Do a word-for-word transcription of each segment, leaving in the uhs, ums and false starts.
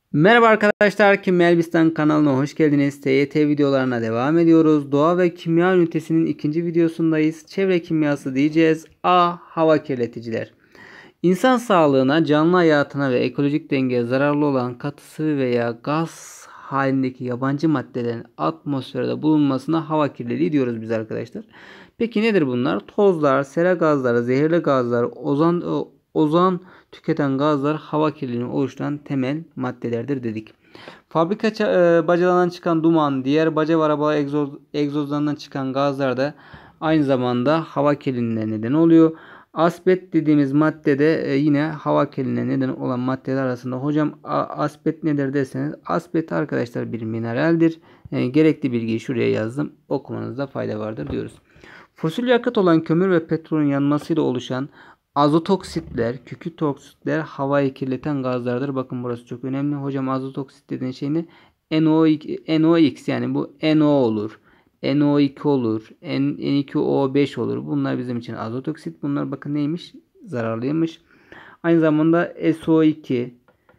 Merhaba arkadaşlar, Kimya Elbistan kanalına hoş geldiniz. T Y T videolarına devam ediyoruz. Doğa ve kimya ünitesinin ikinci videosundayız. Çevre kimyası diyeceğiz. A. Hava kirleticiler. İnsan sağlığına, canlı hayatına ve ekolojik dengeye zararlı olan katı sıvı veya gaz halindeki yabancı maddelerin atmosferde bulunmasına hava kirliliği diyoruz biz arkadaşlar. Peki nedir bunlar? Tozlar, sera gazları, zehirli gazlar, ozon ozon tüketen gazlar hava kirliliğini oluşturan temel maddelerdir dedik. Fabrika e, bacalarından çıkan duman, diğer baca ve araba egzoz, egzozlarından çıkan gazlar da aynı zamanda hava kirliliğine neden oluyor. Asbest dediğimiz madde de e, yine hava kirliliğine neden olan maddeler arasında. Hocam asbest nedir derseniz, asbest arkadaşlar bir mineraldir. E, gerekli bilgiyi şuraya yazdım. Okumanızda fayda vardır diyoruz. Fosil yakıt olan kömür ve petrolün yanmasıyla oluşan azotoksit,ler kükürt oksitler havayı kirleten gazlardır. Bakın burası çok önemli. Hocam azotoksit dediğin şey ne? NO, NOx, yani bu NO olur. N O iki olur. N iki O beş olur. Bunlar bizim için azotoksit. Bunlar bakın neymiş? Zararlıymış. Aynı zamanda S O iki,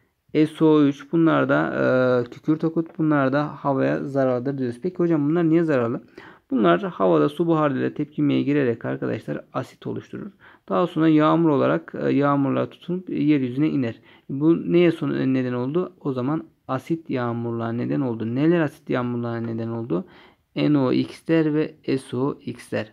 S O üç, bunlar da e, kükürt okut, bunlar da havaya zararlıdır diyoruz. Peki hocam bunlar niye zararlı? Bunlar havada su buharıyla tepkimeye girerek arkadaşlar asit oluşturur. Daha sonra yağmur olarak e, yağmurlar tutunup yeryüzüne iner. Bu neye son neden oldu? O zaman asit yağmurlar neden oldu. Neler asit yağmurlar neden oldu? NOx'ler ve S O x'ler.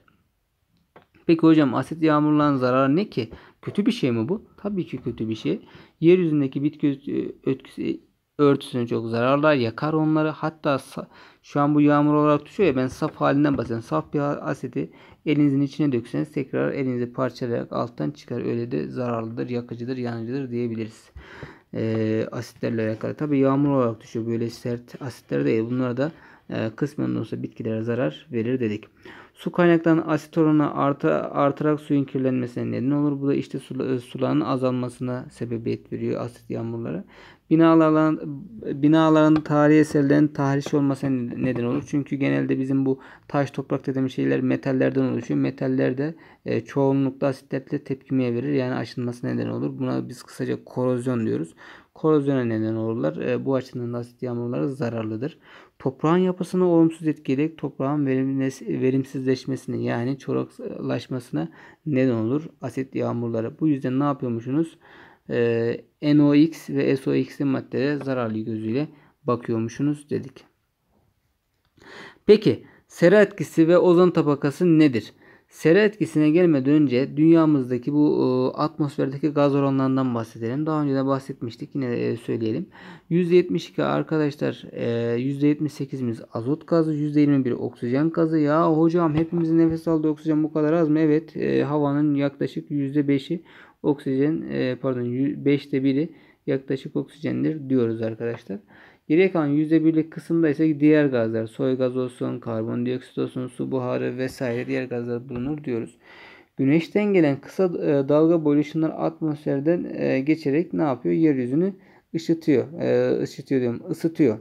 Peki hocam asit yağmurların zararı ne ki? Kötü bir şey mi bu? Tabii ki kötü bir şey. Yeryüzündeki bitki örtüsü, örtüsünü çok zararlar, yakar onları. Hatta şu an bu yağmur olarak düşüyor ya, ben saf halinden bahsediyorum. Saf bir asidi elinizin içine dökseniz tekrar elinizi parçalayarak alttan çıkar. Öyle de zararlıdır, yakıcıdır, yanıcıdır diyebiliriz. Ee, asitlerle alakalı. Tabii yağmur olarak düşüyor. Böyle sert asitler değil. Bunlar da e, kısmen de olsa bitkilere zarar verir dedik. Su kaynaklarının asit oranı artı, artarak suyun kirlenmesine neden olur. Bu da işte su, suların azalmasına sebebiyet veriyor asit yağmurları. Binaların, binaların tarihi eserlerin tahriş olmasına neden olur. Çünkü genelde bizim bu taş, toprak dediğimiz şeyler metallerden oluşuyor. Metaller de e, çoğunlukla asitlerle tepkimeye verir. Yani aşınmasına neden olur. Buna biz kısaca korozyon diyoruz. Korozyona neden olurlar. E, bu açıdan da asit yağmurları zararlıdır. Toprağın yapısını olumsuz etkileyerek toprağın verimsizleşmesine, yani çoraklaşmasına neden olur asit yağmurları. Bu yüzden ne yapıyormuşsunuz? Ee, NOx ve S O x'li maddelere zararlı gözüyle bakıyormuşsunuz dedik. Peki sera etkisi ve ozon tabakası nedir? Sera etkisine gelmeden önce dünyamızdaki bu e, atmosferdeki gaz oranlarından bahsedelim. Daha önce de bahsetmiştik. Yine de söyleyelim. yüzde yetmiş iki arkadaşlar, e, yüzde yetmiş sekizimiz azot gazı, yüzde yirmi bir oksijen gazı. Ya hocam hepimizin nefes aldığı oksijen bu kadar az mı? Evet, e, havanın yaklaşık yüzde beşi oksijen, e, pardon beşte biri yaklaşık oksijendir diyoruz arkadaşlar. Geriye kalan yüzde birlik kısımda ise diğer gazlar, soy gazı olsun, karbondioksit olsun, su buharı vesaire diğer gazlar bulunur diyoruz. Güneşten gelen kısa e, dalga boyu ışınlar atmosferden e, geçerek ne yapıyor? Yeryüzünü ışıtıyor. E, ışıtıyor diyorum, ısıtıyor.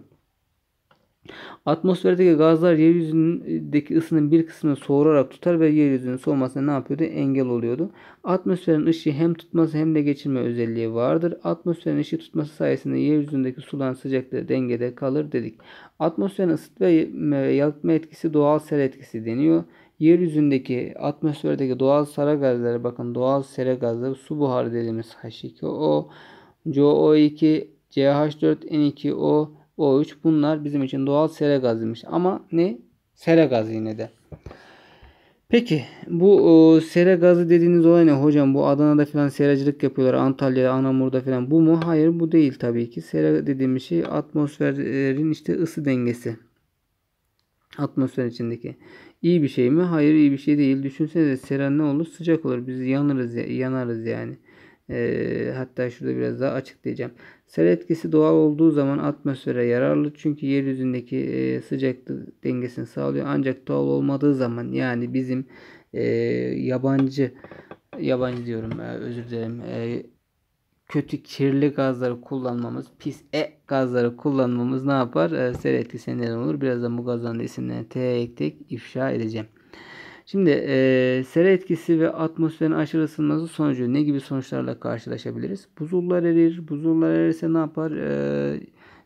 Atmosferdeki gazlar yeryüzündeki ısının bir kısmını soğurarak tutar ve yeryüzünün soğumasına ne yapıyordu? Engel oluyordu. Atmosferin ışığı hem tutması hem de geçirme özelliği vardır. Atmosferin ışığı tutması sayesinde yeryüzündeki suların sıcaklığı dengede kalır dedik. Atmosferin ısıtma ve yalıtma etkisi doğal sera etkisi deniyor. Yeryüzündeki atmosferdeki doğal sera gazları, bakın doğal sera gazları su buharı dediğimiz H iki O, C O iki, C H dört, N iki O, O üç, bunlar bizim için doğal sera gazıymış. Ama ne? Sera gazı yine de. Peki bu o, sera gazı dediğiniz olay ne hocam? Bu Adana'da falan seracılık yapıyorlar. Antalya'da, Anamur'da falan. Bu mu? Hayır, bu değil tabii ki. Sera dediğimiz şey atmosferin işte ısı dengesi. Atmosfer içindeki. İyi bir şey mi? Hayır, iyi bir şey değil. Düşünsenize, sera ne olur? Sıcak olur. Biz yanarız, yanarız yani. E, hatta şurada biraz daha açıklayacağım. Sera etkisi doğal olduğu zaman atmosfere yararlı. Çünkü yeryüzündeki e, sıcaklık dengesini sağlıyor. Ancak doğal olmadığı zaman, yani bizim e, yabancı yabancı diyorum, e, özür dilerim. E, kötü kirli gazları kullanmamız, pis e gazları kullanmamız ne yapar? E, sera etkisine neden olur. Birazdan bu gazların isimlerini tek tek ifşa edeceğim. Şimdi e, sera etkisi ve atmosferin aşırı ısınması sonucu ne gibi sonuçlarla karşılaşabiliriz? Buzullar erir. Buzullar erirse ne yapar? E,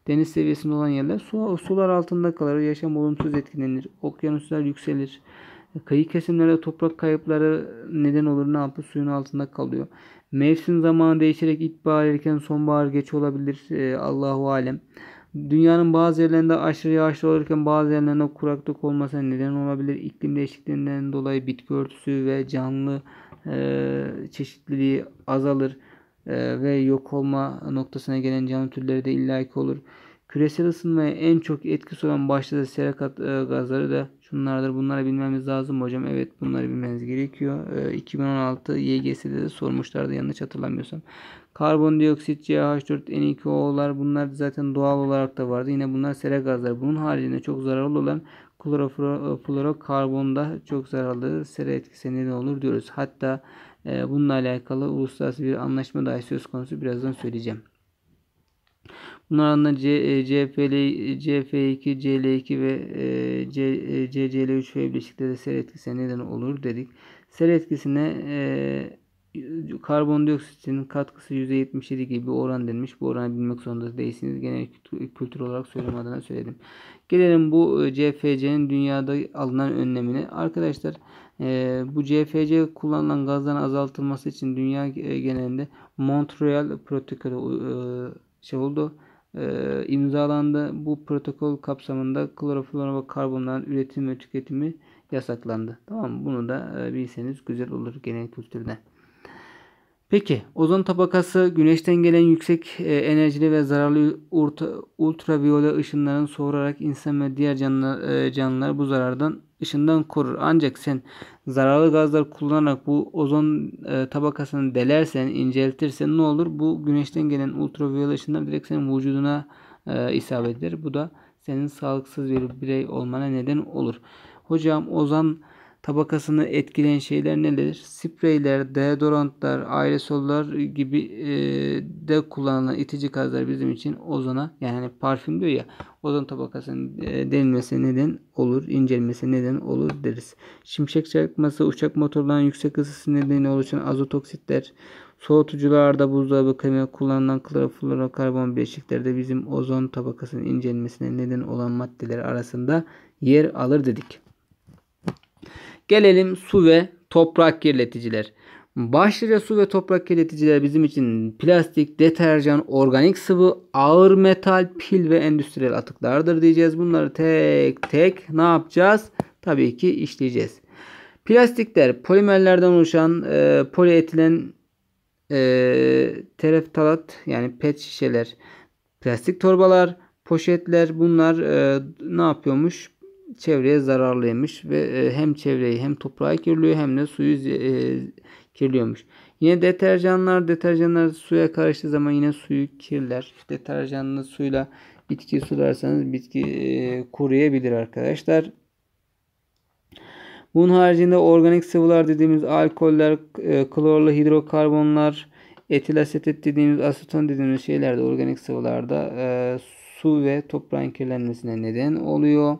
Deniz seviyesinde olan yerler su, sular altında kalır. Yaşam olumsuz etkilenir. Okyanuslar yükselir. Kıyı kesimlerde toprak kayıpları neden olur. Ne yapıyor? Suyun altında kalıyor. Mevsim zamanı değişerek ilkbahar erken, sonbahar geç olabilir. Ee, Allahu alem. Dünyanın bazı yerlerinde aşırı yağışlı olurken bazı yerlerinde kuraklık olmasına neden olabilir. İklim değişikliğinden dolayı bitki örtüsü ve canlı e, çeşitliliği azalır e, ve yok olma noktasına gelen canlı türleri de illaki olur. Küresel ısınmaya en çok etkisi olan başta sera kat, e, gazları da şunlardır. Bunları bilmemiz lazım hocam. Evet, bunları bilmeniz gerekiyor. E, iki bin on altı Y G S'de de sormuşlardı yanlış hatırlamıyorsam. Karbondioksit, C H dört, N iki O'lar bunlar zaten doğal olarak da vardı. Yine bunlar sera gazları. Bunun haricinde çok zararlı olan kloroflorokarbon da çok zararlı sera etkisi neden olur diyoruz. Hatta e, bununla alakalı uluslararası bir anlaşma dahi söz konusu. Birazdan söyleyeceğim. Bunlardan da C, CFL, C F iki, C L iki ve C, C C L üç ve bileşikleri de sera etkisine neden olur dedik. Sera etkisine e, karbondioksitin katkısı yüzde yetmiş yedi gibi oran denmiş. Bu oranı bilmek zorunda değilsiniz. Genel kültür olarak söyleme adına söyledim. Gelelim bu C F C'nin dünyada alınan önlemine. Arkadaşlar e, bu C F C kullanılan gazların azaltılması için dünya genelinde Montreal protokolü e, şey oldu. E, imzalandı. Bu protokol kapsamında kloroflorokarbonların üretimi ve tüketimi yasaklandı. Tamam mı? Bunu da e, bilseniz güzel olur genel kültürde. Peki, ozon tabakası güneşten gelen yüksek e, enerjili ve zararlı ultra, ultraviyole ışınların soğurarak insan ve diğer canlılar, e, canlılar bu zarardan ışından korur. Ancak sen zararlı gazlar kullanarak bu ozon e, tabakasını delersen, inceltirsen ne olur? Bu güneşten gelen ultraviyole ışınlar direkt senin vücuduna e, isabet eder. Bu da senin sağlıksız bir birey olmana neden olur. Hocam ozon tabakasını etkileyen şeyler neler? Spreyler, deodorantlar, aerosoller gibi e, de kullanılan itici gazlar bizim için ozona, yani hani parfüm diyor ya, ozon tabakasının e, delinmesi neden olur, incelmesi neden olur deriz. Şimşek çakması, uçak motorlarının yüksek ısısı nedeniyle oluşan azot oksitler, soğutucularda, buzdolabı, klima kullanılan kloroflorokarbon bileşikleri de bizim ozon tabakasının incelmesine neden olan maddeler arasında yer alır dedik. Gelelim su ve toprak kirleticiler. Başlıca su ve toprak kirleticiler bizim için plastik, deterjan, organik sıvı, ağır metal, pil ve endüstriyel atıklardır diyeceğiz. Bunları tek tek ne yapacağız? Tabii ki işleyeceğiz. Plastikler polimerlerden oluşan e, polietilen e, tereftalat yani pet şişeler, plastik torbalar, poşetler bunlar e, ne yapıyormuş? Çevreye zararlıymış ve e, hem çevreyi hem toprağı kirliyor hem de suyu e, kirliyormuş. Yine deterjanlar, deterjanlar suya karıştığı zaman yine suyu kirler. Deterjanlı suyla bitki sularsanız bitki e, kuruyabilir arkadaşlar. Bunun haricinde organik sıvılar dediğimiz alkoller, e, klorlu hidrokarbonlar, etil asetit dediğimiz aseton dediğimiz şeyler de organik sıvılarda e, su ve toprağın kirlenmesine neden oluyor.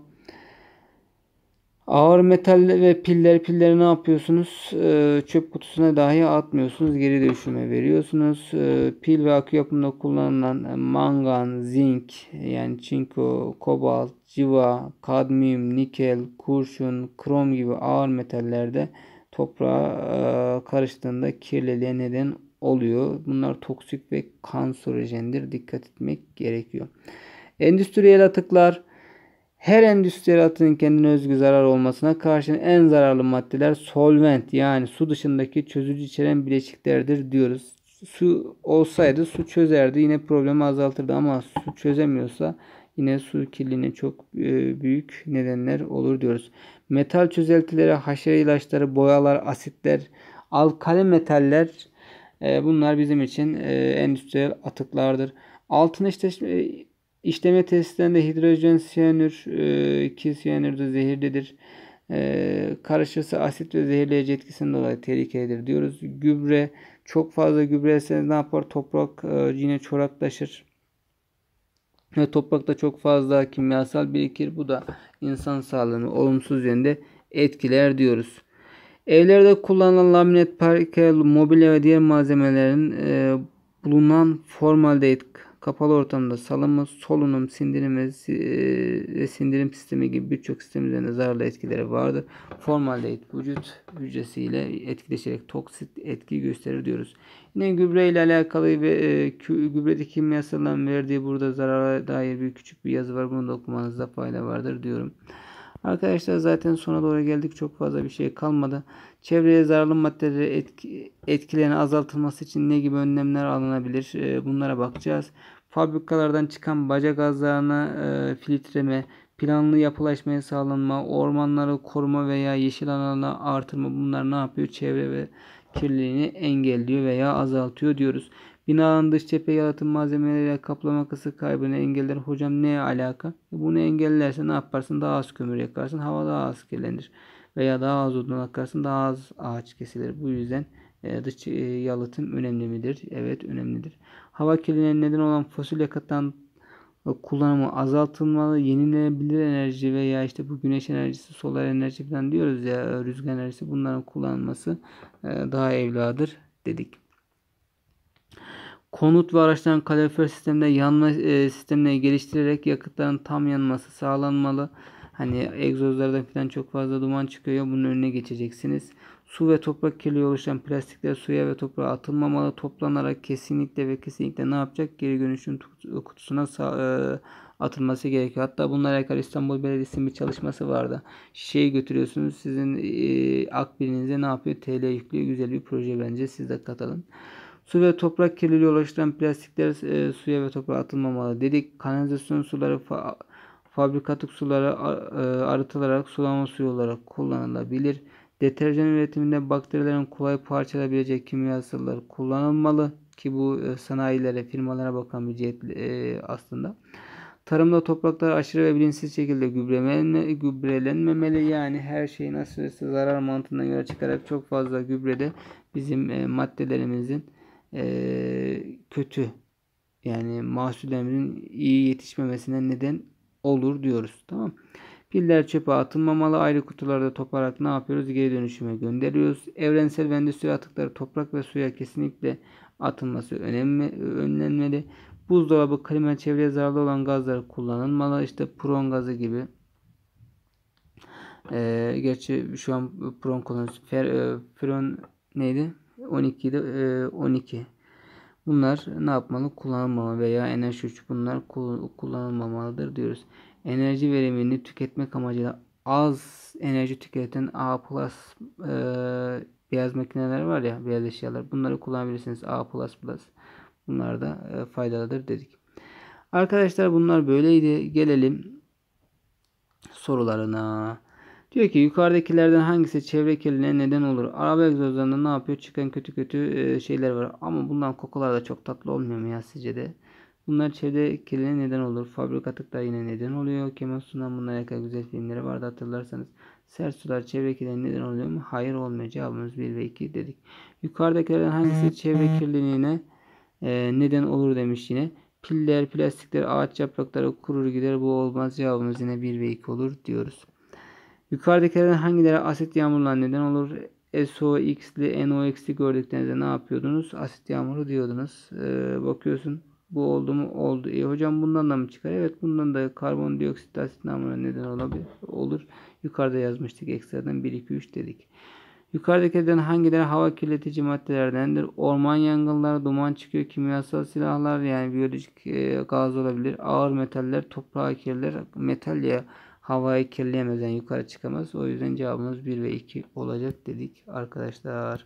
Ağır metal ve piller pilleri ne yapıyorsunuz? Ee, çöp kutusuna dahi atmıyorsunuz. Geri dönüşüme veriyorsunuz. Ee, pil ve akü yapımında kullanılan mangan, zinc yani çinko, kobalt, civa, kadmiyum, nikel, kurşun, krom gibi ağır metallerde toprağa e, karıştığında kirliliğe neden oluyor. Bunlar toksik ve kanserojendir. Dikkat etmek gerekiyor. Endüstriyel atıklar. Her endüstriyel atığın kendine özgü zarar olmasına karşın en zararlı maddeler solvent yani su dışındaki çözücü içeren bileşiklerdir diyoruz. Su olsaydı su çözerdi, yine problemi azaltırdı ama su çözemiyorsa yine su kirliliğine çok e, büyük nedenler olur diyoruz. Metal çözeltileri, haşere ilaçları, boyalar, asitler, alkali metaller e, bunlar bizim için e, endüstriyel atıklardır. Altın işte İşleme testlerinde hidrojen siyanür e, ki siyanür de zehirlidir. E, karışırsa asit ve zehirleyici etkisinden dolayı tehlikelidir diyoruz. Gübre, çok fazla gübre ise ne yapar? Toprak e, yine çoraklaşır. Ve toprakta çok fazla kimyasal birikir. Bu da insan sağlığını olumsuz yönde etkiler diyoruz. Evlerde kullanılan laminat, parke, mobilya ve diğer malzemelerin e, bulunan formaldehit Kapalı ortamda salınma, solunum, sindirim ve e, sindirim sistemi gibi birçok sistem üzerinde zararlı etkileri vardır. Formaldehit vücut hücresiyle etkileşerek toksit etki gösterir diyoruz. Yine gübre ile alakalı ve e, gübredeki kimyasalların verdiği burada zarara dair bir küçük bir yazı var. Bunu da okumanızda fayda vardır diyorum. Arkadaşlar zaten sona doğru geldik. Çok fazla bir şey kalmadı. Çevreye zararlı maddeleri etki, etkilerini azaltılması için ne gibi önlemler alınabilir? E, bunlara bakacağız. Fabrikalardan çıkan baca gazlarına e, filtreleme, planlı yapılaşmaya sağlanma, ormanları koruma veya yeşil alanları artırma, bunlar ne yapıyor? Çevre ve kirliliğini engelliyor veya azaltıyor diyoruz. Binanın dış cephe yalıtım malzemeleriyle kaplama ısı kaybını engeller. Hocam ne alaka? Bunu engellerse ne yaparsın? Daha az kömür yakarsın. Hava daha az kirlenir. Veya daha az odun yakarsın. Daha az ağaç kesilir. Bu yüzden e, dış e, yalıtım önemli midir? Evet, önemlidir. Hava kirliliğine neden olan fosil yakıttan kullanımı azaltılmalı. Yenilenebilir enerji veya işte bu güneş enerjisi, solar enerji falan diyoruz ya, rüzgar enerjisi, bunların kullanılması e, daha evladır dedik. Konut ve araçların kalorifer sisteminde yanma e, sistemleri geliştirerek yakıtların tam yanması sağlanmalı. Hani egzozlardan falan çok fazla duman çıkıyor. Bunun önüne geçeceksiniz. Su ve toprak kirliliği oluşan plastikler suya ve toprağa atılmamalı. Toplanarak kesinlikle ve kesinlikle ne yapacak? Geri dönüşüm kutusuna e, atılması gerekiyor. Hatta bunlarla alakalı İstanbul Belediyesi'nin bir çalışması vardı. Şişeyi götürüyorsunuz. Sizin e, akbilinize ne yapıyor? T L yüklüyor. Güzel bir proje bence. Siz de katılın. Su ve toprak kirliliği oluşturan plastikler e, suya ve toprağa atılmamalı dedik. Kanalizasyon suları, fa fabrikatik suları e, arıtılarak sulama suyu olarak kullanılabilir. Deterjan üretiminde bakterilerin kolay parçalayabilecek kimyasallar kullanılmalı ki bu e, sanayilere, firmalara bakan bir cihet e, aslında. Tarımda topraklar aşırı ve bilinçsiz şekilde gübrelenme, gübrelenmemeli. Yani her şeyin aşırısı zarar mantığından yola çıkarak çok fazla gübrede bizim e, maddelerimizin e, kötü, yani mahsullerimizin iyi yetişmemesine neden olur diyoruz. Tamam. Piller çöpe atılmamalı. Ayrı kutularda toplarak ne yapıyoruz? Geri dönüşüme gönderiyoruz. Evrensel ve endüstri atıkları toprak ve suya kesinlikle atılması önemli, önlenmeli. Buzdolabı, klima, çevreye zararlı olan gazlar kullanılmalı. İşte pron gazı gibi. Ee, gerçi şu an pron kullanıyoruz. Fer, e, Freon neydi? on ikiydi. E, on iki. Bunlar ne yapmalı? Kullanılmamalı veya enerji uç bunlar kullanılmamalıdır diyoruz. Enerji verimini tüketmek amacıyla az enerji tüketen A plus e, beyaz makineler var ya, beyaz eşyalar. Bunları kullanabilirsiniz. A plus plus. Bunlar da e, faydalıdır dedik. Arkadaşlar bunlar böyleydi. Gelelim sorularına. Diyor ki yukarıdakilerden hangisi çevre kirliliğine neden olur? Araba egzozlarında ne yapıyor? Çıkan kötü kötü e, şeyler var. Ama bundan kokular da çok tatlı olmuyor mu ya sizce de? Bunlar çevre kirliliğine neden olur. Fabrika atıkları yine neden oluyor. Kemal Sunal bununla alakalı güzel filmleri vardı hatırlarsanız. Sert sular çevre kirliliğine neden oluyor mu? Hayır, olmuyor. Cevabımız bir ve iki dedik. Yukarıdakilerden hangisi çevre kirliliğine e, neden olur demiş yine. Piller, plastikler, ağaç yaprakları kurur gider. Bu olmaz. Cevabımız yine bir ve iki olur diyoruz. Yukarıdakilerden hangileri asit yağmurlar neden olur? S O X'li, N O X'li gördüklerinizde ne yapıyordunuz? Asit yağmuru diyordunuz. Ee, bakıyorsun bu oldu mu? Oldu. E hocam bundan da mı çıkar? Evet, bundan da karbondioksit asit yağmuru neden olabilir. Olur. Yukarıda yazmıştık ekstradan bir iki üç dedik. Yukarıdakilerden hangileri hava kirletici maddelerdendir? Orman yangınları, duman çıkıyor, kimyasal silahlar yani biyolojik e, gaz olabilir. Ağır metaller, toprağı kirler. Metal ya havayı kirleyemez, yani yukarı çıkamaz. O yüzden cevabımız bir ve iki olacak dedik arkadaşlar.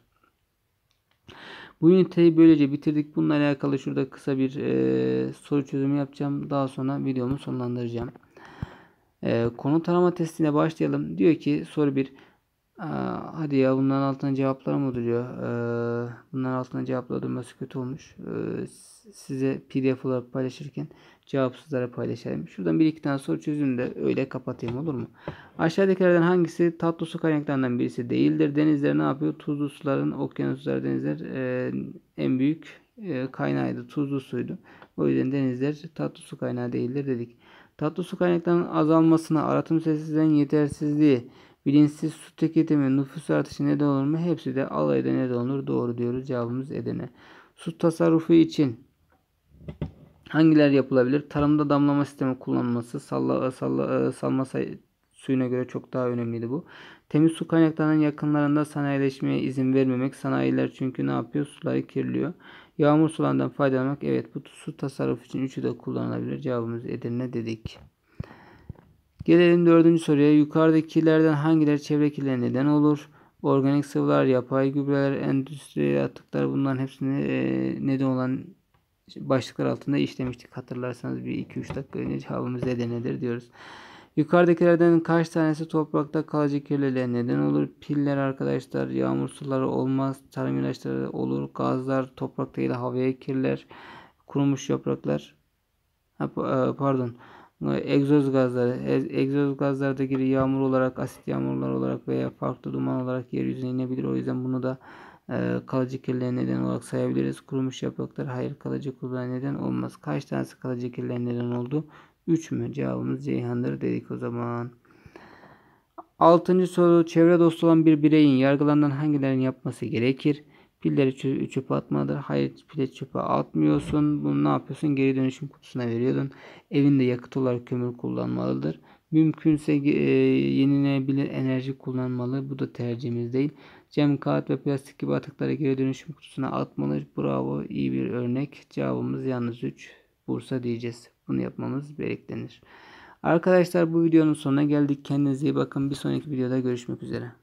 Bu üniteyi böylece bitirdik. Bununla alakalı şurada kısa bir e, soru çözümü yapacağım. Daha sonra videomu sonlandıracağım. E, konu tarama testine başlayalım. Diyor ki soru bir. Aa, hadi ya, bunların altına cevaplar mı duruyor? Ee, bunların altına cevaplar durması kötü olmuş. Ee, size P D F olarak paylaşırken cevapsızlara paylaşayım. Şuradan bir iki tane soru çözün de öyle kapatayım, olur mu? Aşağıdakilerden hangisi tatlı su kaynaklarından birisi değildir? Denizler ne yapıyor? Tuzlu suların, okyanuslar, denizler e, en büyük e, kaynağıydı. Tuzlu suydu. O yüzden denizler tatlı su kaynağı değildir dedik. Tatlı su kaynaklarının azalmasına, arıtım tesislerinin yetersizliği, bilinçsiz su tüketimi, nüfus artışı neden olur mu? Hepsi de alayda neden olur. Doğru diyoruz. Cevabımız Edirne. Su tasarrufu için Hangileri yapılabilir? Tarımda damlama sistemi kullanılması, salla, salla, salma say- suyuna göre çok daha önemliydi bu. Temiz su kaynaklarının yakınlarında sanayileşmeye izin vermemek. Sanayiler çünkü ne yapıyor? Suları kirliyor. Yağmur sularından faydalanmak. Evet, bu su tasarrufu için üçü de kullanılabilir. Cevabımız Edirne dedik. Gelelim dördüncü soruya. Yukarıdakilerden hangileri çevre kirliliğine neden olur? Organik sıvılar, yapay gübreler, endüstriyel atıklar, bunların hepsine e, neden olan başlıklar altında işlemiştik. Hatırlarsanız bir iki üç dakika önce cevabımız Edirne'dir diyoruz. Yukarıdakilerden kaç tanesi toprakta kalıcı kirliliğe neden olur? Piller arkadaşlar, yağmur suları olmaz, tarım ilaçları olur, gazlar toprak değil havaya kirler, kurumuş yapraklar, ha, pardon, egzoz gazları, egzoz gazları da giri yağmur olarak, asit yağmurlar olarak veya farklı duman olarak yeryüzüne inebilir. O yüzden bunu da e, kalıcı kirliliğe neden olarak sayabiliriz. Kurumuş yapraklar hayır, kalıcı kirliliğe neden olmaz. Kaç tanesi kalıcı kirliliğe neden oldu? üç mü? Cevabımız Ceyhan'dır dedik o zaman. Altıncı soru. Çevre dostu olan bir bireyin yargılanan hangilerini yapması gerekir? Pilleri çöpe atmadır. Hayır, pili çöpe atmıyorsun. Bunu ne yapıyorsun? Geri dönüşüm kutusuna veriyordun. Evinde yakıt olarak kömür kullanmalıdır. Mümkünse e, yenilenebilir enerji kullanmalı. Bu da tercihimiz değil. Cam, kağıt ve plastik gibi atıkları geri dönüşüm kutusuna atmalı. Bravo, iyi bir örnek. Cevabımız yalnız üç. Bursa diyeceğiz. Bunu yapmamız beklenir. Arkadaşlar, bu videonun sonuna geldik. Kendinize iyi bakın. Bir sonraki videoda görüşmek üzere.